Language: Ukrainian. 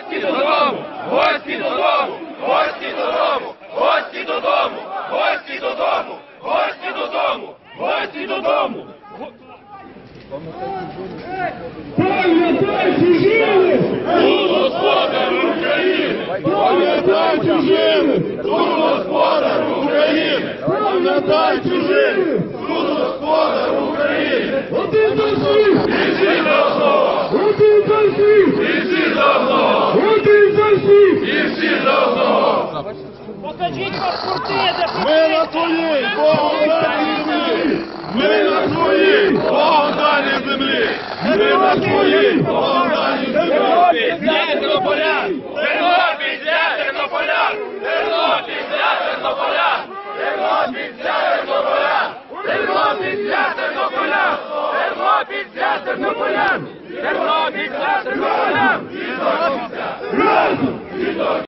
Гості додому! Гості додому! Гості додому! Гості додому! Гості додому! Гості додому! Гості додому! Пам'ятай чужими! Тут господар України! Пам'ятай чужими! Тут господар України! Пам'ятай чужими! Тут господар України! Один за всіх! І всі за одного! Один за всіх! І всі за одного! Один за всіх! І всі за одного! Покажіть паспорти, де Ми на своїй Богданій землі! Ми на своїй Богданій землі! Ми на своїй Богданій землі! Тернопіль для тернополян! Тернопіль для тернополян! Тернопіль для тернополян! Тернопіль для тернополян! Тернопіль для тернополян! Тернопіль для тернополян! Тернопіль для тернополян! Разом!